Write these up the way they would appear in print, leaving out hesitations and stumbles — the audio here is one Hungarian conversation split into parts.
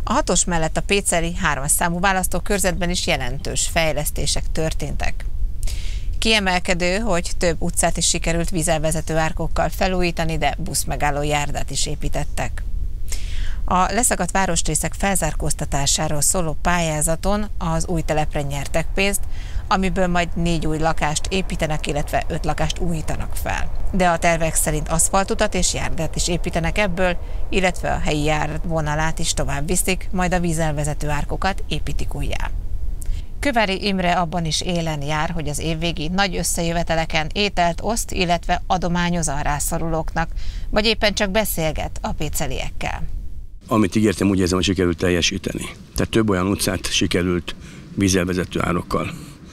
A 6-os mellett a péceli 3-as számú választókörzetben is jelentős fejlesztések történtek. Kiemelkedő, hogy több utcát is sikerült vízelvezető árkokkal felújítani, de buszmegálló járdát is építettek. A leszakadt városrészek felzárkóztatásáról szóló pályázaton az új telepre nyertek pénzt, amiből majd 4 új lakást építenek, illetve 5 lakást újítanak fel. De a tervek szerint aszfaltutat és járdát is építenek ebből, illetve a helyi járdvonalát is tovább viszik, majd a vízelvezető árkokat építik újjá. Kövári Imre abban is élen jár, hogy az évvégi nagy összejöveteleken ételt oszt, illetve adományoz a rászorulóknak, vagy éppen csak beszélget a péceliekkel. Amit ígértem, úgy érzem, hogy sikerült teljesíteni. Tehát több olyan utcát sikerült vízelvezető árokkal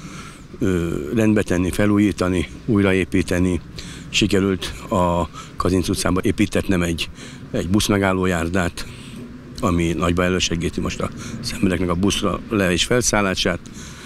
rendbe tenni, felújítani, újraépíteni. Sikerült a Kazinc utcában építetnem egy buszmegállójárdát, ami nagyban elősegíti most az embereknek a buszra le- és felszállását.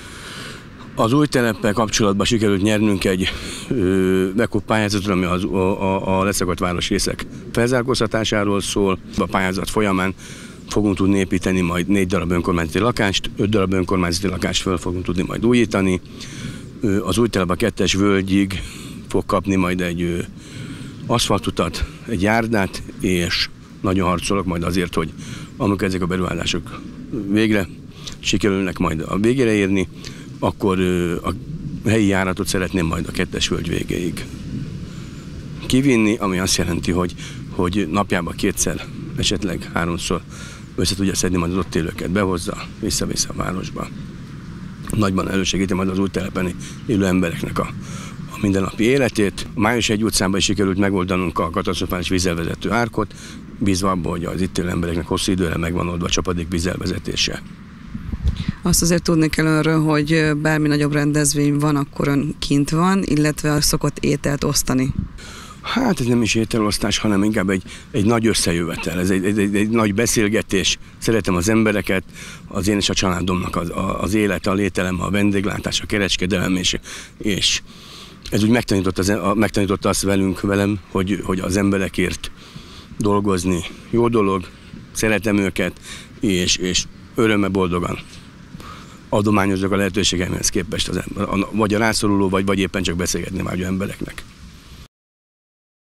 Az új teleppel kapcsolatban sikerült nyernünk egy BEKUP pályázatot, ami a leszakadt városrészek felzárkóztatásáról szól. A pályázat folyamán fogunk tudni építeni majd 4 darab önkormányzati lakást, 5 darab önkormányzati lakást föl fogunk tudni majd újítani. Az új telep a 2-es völgyig fog kapni majd egy aszfaltutat, egy járdát, és nagyon harcolok majd azért, hogy amikor ezek a beruházások végre sikerülnek majd a végére érni, akkor a helyi járatot szeretném majd a 2-es völgy végéig kivinni, ami azt jelenti, hogy napjában 2-szer, esetleg 3-szor össze tudja szedni majd az ott élőket, behozza, vissza-vissza a városba. Nagyban elősegíti majd az új telepen élő embereknek a mindennapi életét. A Május 1 utcában is sikerült megoldanunk a katasztrofális vízelvezető árkot, bízva abban, hogy az itt élő embereknek hosszú időre megvan oldva a csapadék vízelvezetése. Azt azért tudni kell arra, hogy bármi nagyobb rendezvény van, akkor ön kint van, illetve szokott ételt osztani. Hát ez nem is ételosztás, hanem inkább egy nagy összejövetel, ez egy nagy beszélgetés. Szeretem az embereket, az én és a családomnak az élete, a lételem, a vendéglátás, a kereskedelem, és ez úgy megtanította azt velem, hogy az emberekért dolgozni jó dolog, szeretem őket, és örömmel boldogan adományozok a lehetőségeimhez képest vagy a rászoruló, vagy éppen csak beszélgetni vágyó embereknek.